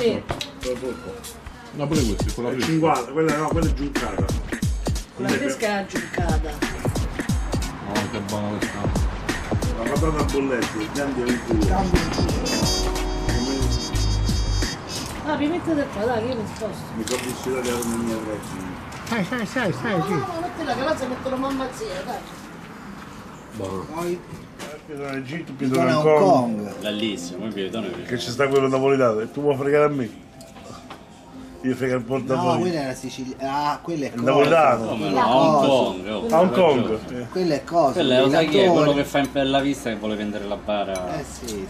Sì. No, pure questi, quella prima. 50, quella no, quella è giuncata. La pesca è aggiuncata. No, che buona questa. La patata a bolletti, grandi in culo. Ah, mi mettete qua, dai, io mi sposto. Mi sono vissuta di armonia ragazzi. Sai, No, mettila che là se mettono mamma zia, dai. Poi Pietro in Egitto, sono Pietro in a Hong Kong. Kong. Bellissimo, mi piace. Che ci sta quello napolitano e tu vuoi fregare a me? Io frega il No, portafoglio. quella era Sicilia. Ah, quella è Il cosa. napolitano. Come no? A Hong Kong. oh, A Hong Kong. ragione. Quella è cosa. Quello è, lo sai chi è? l'attore. Quello che fa in bella vista che vuole vendere la bara. Sì.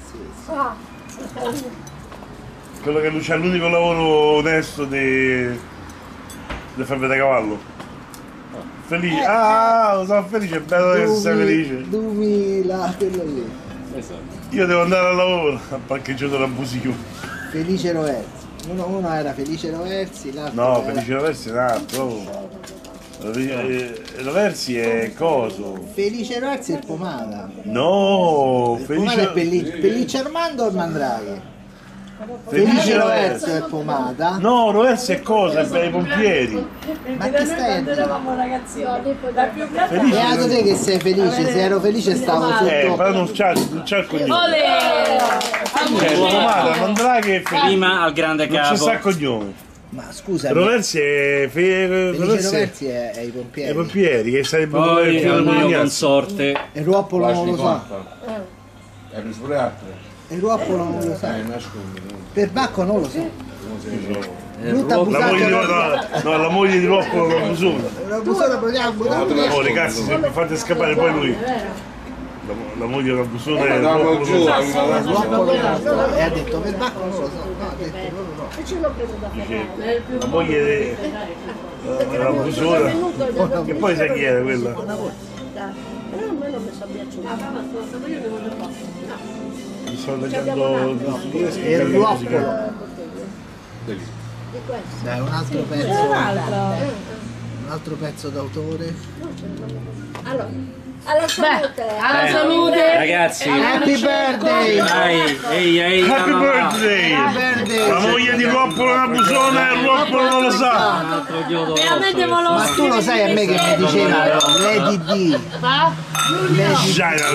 Quello che c'ha l'unico lavoro onesto di far vedere cavallo. Felice. Lo so felice, è bello che sei felice. 2000, quello lì. Esatto. Io devo andare al lavoro al parcheggiatore abusivo. Felice Roversi. Uno era Felice Roversi, l'altro No, era... Felice Roversi è un altro. Roversi è coso. Felice Roversi è il Pomada. No, Il Pomada è Pelliccia Armando o il Mandraghi? Felice Roversi è il Pomada. No, Roversi è cosa? È per i pompieri. Ma che stai a Quando dire? eravamo ragazzini, la più grande... Felice. Beato te che sei felice, se ero felice stavo sotto. Però non c'ha il cognome. Olè! Cioè, il Pomada, Mandraghi e Felice. Prima al grande Non c'è capo. sta il cognome. Ma scusa, Roversi è Felice Roversi Roversi è i è i pompieri. pompieri che sarebbero Poi più al mio cognome. consorte. E Ruoppolo non lo sa. Hai preso pure altre? E Ruoppolo non lo sa. Nascondi. Per Bacco non lo so. Brutta Ruoppolo- La moglie abusata. di, no, la moglie di Rocco non Busone. Una busona proviamo a buttare. Oh ragazzi, se mi fate scappare poi lui. La moglie della Busone è Andiamo giù, Ruoppolo non lo so. E ha detto per Bacco non lo so. No, ha detto non lo so. E ce l'ho preso da Ferrari. la moglie della Busone. Che poi sai chi era quella? Però a me non mi sa piaciuto. Io devo Mi sto leggendo E il Ruoppolo. di questo. Dai, un altro pezzo. Un altro pezzo d'autore. Allora, alla salute. Alla salute. Ragazzi, Happy birthday! dai, ehi, Happy no, no, no. birthday! Birthday! La moglie di Roppolo è una busona e Roppolo non lo sa! Un altro chiodo Veramente rosso. Ma tu lo sai a me che mi diceva Lady D. Lady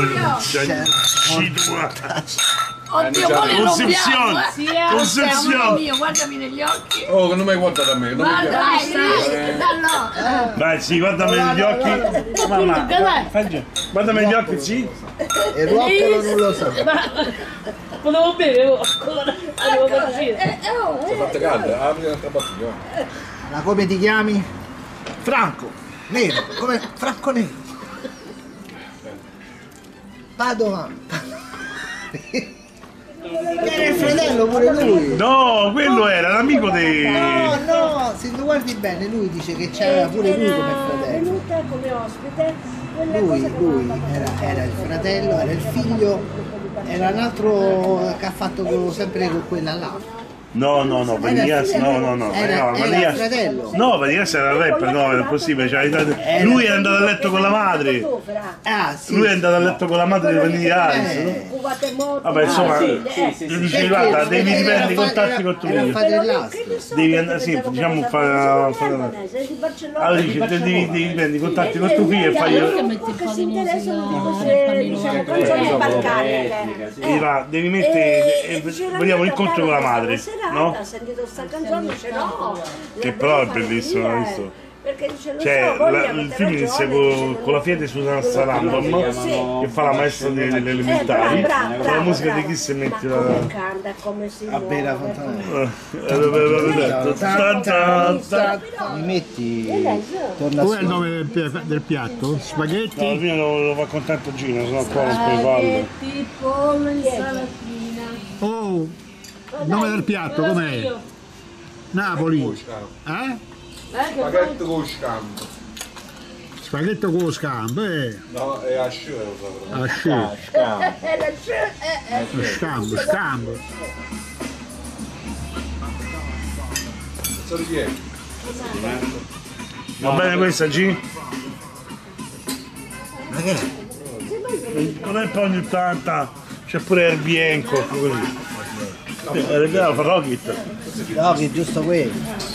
Oddio, vuole Concepzione! Concepzione! mio, guardami negli occhi. Oh, che non mi hai guardato a me, che non mi Guarda, piace. Vai, sì, guardami negli occhi! Mamma, guardami negli occhi, sì! e Ruoppolo non lo sa. Potevo bere ancora. Avevo da uscire. Fatte calde, apri un'altra bottiglia. Ma come ti chiami? Franco. Nero. Come Franco Nero. Padova. Era il fratello pure lui. No, quello era l'amico di... No, se tu guardi bene lui dice che c'era pure lui come fratello. Venuta come ospite. Lui era il fratello, era il figlio, era un altro che ha fatto sempre con quella là. No, Vanias, no. Era il fratello. No, Vanias era il rapper, no, è possibile. Lui è andato a letto con la madre. Ah, sì. Lui è andato a letto con la madre di Vanilla Ice, no? Vabbè, insomma, gli dice, guarda, devi riprendere i contatti con tuo Era un figlio. fratellastro. Devi andare, sì, diciamo, allora dice, devi riprendere i contatti con tuo figlio e fai... E va, devi mettere, vogliamo l'incontro con la madre, no? Ha sentito sta canzone, dice no. Che però è bellissimo, l'hai visto? Perché dice, lo Cioè, so, voglia, il avete film inizia con la Fiat Susanna Sarandon che fa la maestra delle elementari, con la musica di chi se mette la... canta, come si A Vera muove. Fontana. Mi metti. Torna Com'è il su. nome del piatto? No, Spaghetti? il mio lo fa con tanto giro, sennò qua non puoi farlo. Pollo, insalatina. Oh, il nome del piatto com'è? Napoli. Spaghetto con scampo. Spaghetto con lo scampo, No, è asciutto, lo so. Scampo, scampo. So di chi è? Va bene questa, G? Ma che è? Non è poi ogni tanta, c'è pure il bianco, così. Fa Rocket. Rocky, giusto qui.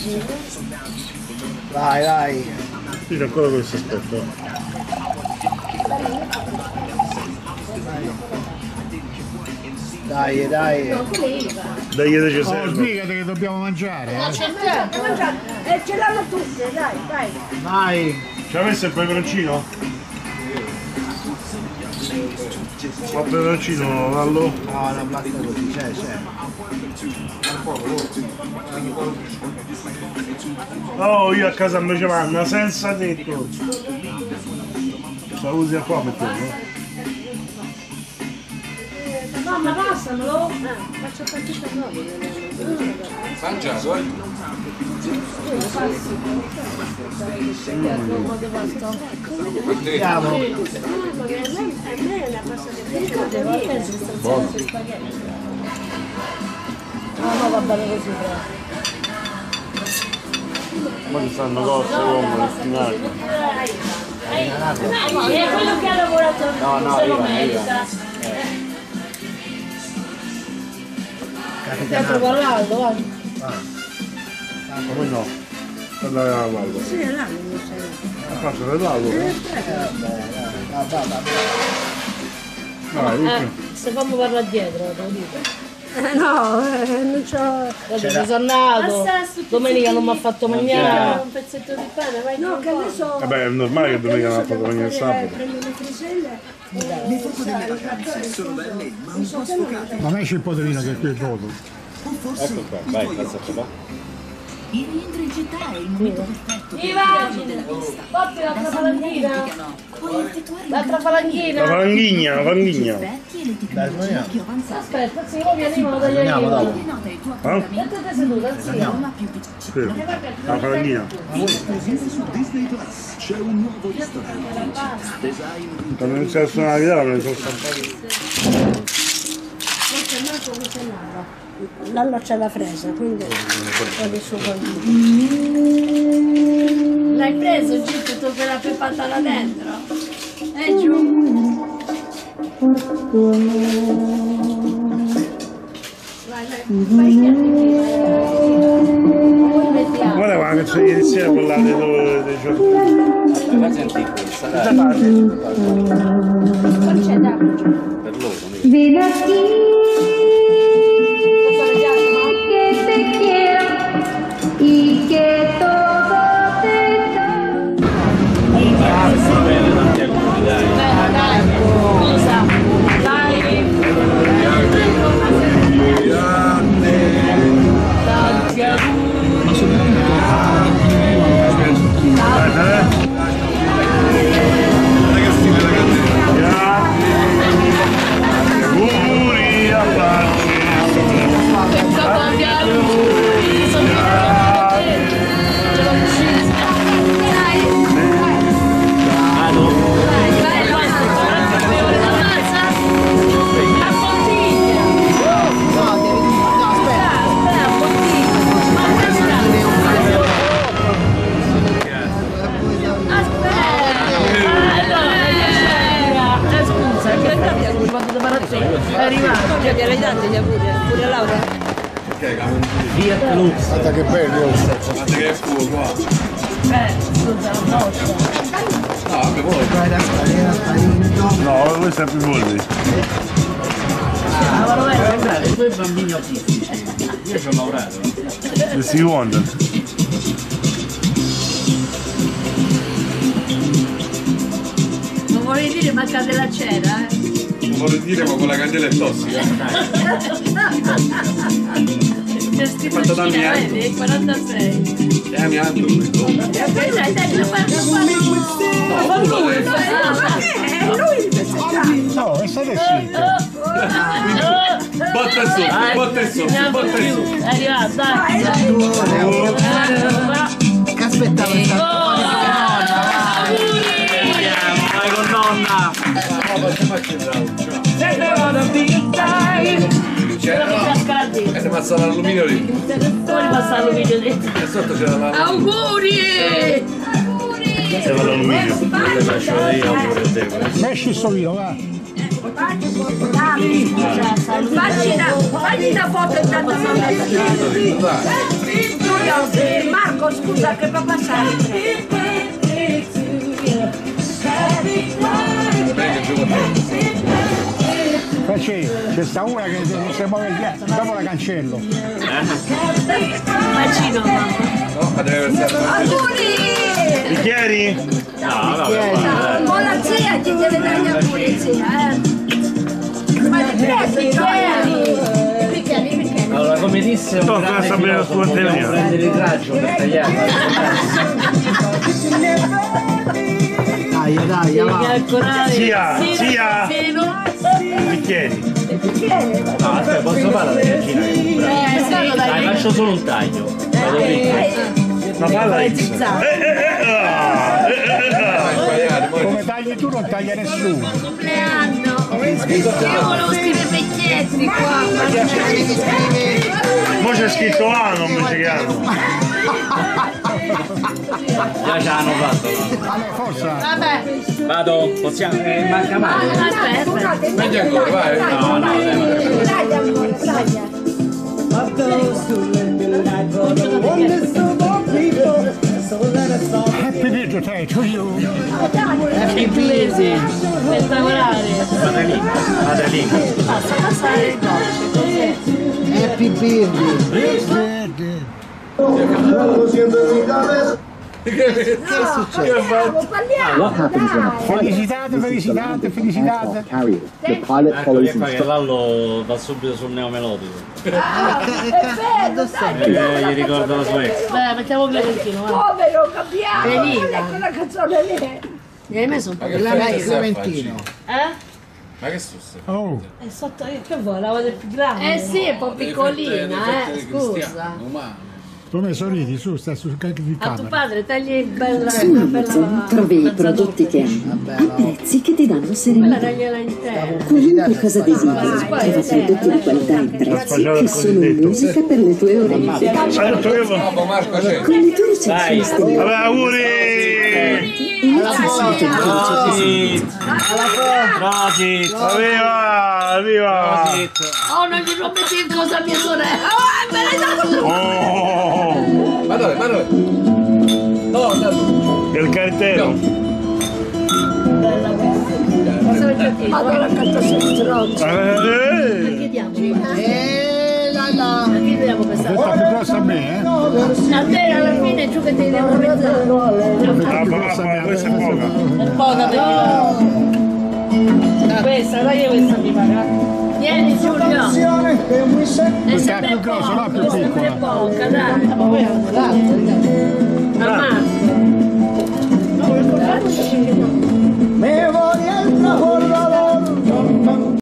Vai, vai. Sì, c'è ancora questo aspetto. Dai, dai. Dai, che ci Oh, serve. sbrigati che dobbiamo mangiare, eh. Ce l'hanno tutte, dai, dai. Vai. Ci ha messo il peperoncino? Ma il peperoncino, Lallo? No, non basta così, c'è. Oh, io a casa invece vanno senza tetto. La usi qua metterlo? Mamma, passamelo. Faccio fatica proprio. Mangiato, Andiamo. A me è una cosa che no, va bene così, Ma ci stanno cose come spinaci. è quello che ha lavorato se lo merita. Capitano. Guardo, guarda. Come no? Guarda la Lallo. Sì, è là, La faccia del Lallo? Vai, se fammi parlare dietro, lo dico. No, non c'ho. Ci sono nato. Domenica non mi ha fatto mangiare. Un pezzetto di pane, vai. No, che ne so. Vabbè, è normale che domenica non ha fatto venire il sabato. Prendo le friselle. Non esce il poterino che è qui il voto. Ecco qua, vai, passa qua. Il rientro in città è il momento perfetto per Iva! il della vista. Fatti l'altra falanghina. Puoi effettuare L'altra falanghina. La falanghigna, la falanghigna. esperti e le tecnologie più avanzate. Aspetta, sì, ora mi arrivano dagli Andiamo, aiuti. dopo. Denota il tuo appuntamento Mettete seduta, sì. con la più vicina. Sì, la falanghina. Quando inizia a suonare la chitarra me ne sono stampato. Lallo c'è la fresa, quindi adesso l'hai preso Gitto tu quella pepata là dentro? Giù. Vai che Guarda quando c'è ieri sera quella dei giorni. Ma senti, non c'è da per loro. Ven aquí, cosa le piace, no? que te quiero y que todo te Tanti auguri, dai. Dai, scusa, dai. Tanti auguri. Auguri a pace. Tanti auguri, sono ce l'ho uccisa. È arrivato, che gliel'hai dati gli auguri, pure a Laura? Fiat Lux. Guarda che bello. Guarda che è fuoco qua. Scusa, la nostra. No, vabbè, poi. No, questo è più molti. Due bambini autistici. Io ci ho lavorato. The Sea Wonder. Non volevi dire manca della cera, Non vorrei dire, ma quella candela è tossica. C'è Quanto danni hai? vedi? 46. Mi altro. Dai, lo fa lui No, è stato scritto. Botta su, botta su, botta su. È arrivato, dai. Che aspettavo Vai con nonna. È passato l'alluminio lì. Poi passa l'alluminio dentro. E sotto c'era la... Auguri! C'è l'alluminio. Le faccio io auguri a te. Esci sto vino, va. Fagli una foto intanto Marco, scusa che fa passare. C'è sta una che non si muove via, dopo la cancello. Bacino, mamma. No, deve versare. Bicchieri? No, Con la zia ti deve dare gli auguri, zia, Ma ti prendi, bicchieri. Allora, come disse un grande filosofo, dobbiamo prendere il raggio per tagliare. Dai, va. Sia. Bicchieri. No, aspetta, posso parlare della regina? Dai, faccio solo un taglio. Vado dritto. Ma palla Come tagli tu non taglia nessuno. Compleanno. Io volevo scrivere vecchietti qua. Mo c'è scritto anno invece che anno. Già ce l'hanno fatto. Allora, forza. Vabbè. Vado, possiamo. Manca male. Aspetta. Metti ancora, vai. No, Taglia amore, taglia. Happy birthday to you. Inglese. Spettacolare. Madeline. Basta passare il dolce. Happy birthday. Che è successo? Felicitate. The pilot Ecco, follows che instructions. Lallo va subito sul neomelodico. Che Gli ricorda la sua ex. Beh, mettiamo Clementino, va. Povero Gabbiano, Veniva. quella canzone lì. Gli hai messo un po' Ma di che là, fai? Clementino. Ma che susse? Oh, È sotto, che vuoi, la vuoi più grande? Sì, è un po' piccolina, scusa. come sorridi, su, sta su carico di A tuo camera. padre tagli bella, Su Amazon trovi i prodotti che ami a prezzi che ti danno Quella serenità. tagliela intera. Qualunque cosa desideri, trova prodotti di qualità e prezzi che sono musica per le tue orecchie. Bravo Marco, c'è. Con le tue recensioni stellari. Vabbè, auguri! Inizia subito Prosit! Viva! Oh, non gli rompete in cosa a mia sorella. Oh, me l'hai dato. Oh! Ma dove? No. Il cartero! Madonna, accanto a se stronzo. Che diamo? Ma che diamo questa? Questa più grossa a me, A te alla fine giù che ti devo mettere. Questa è poca! È poca per questa, dai questa mi paga. Vieni Giulio. È Questa è più grossa, no, più piccola. È poca, dai.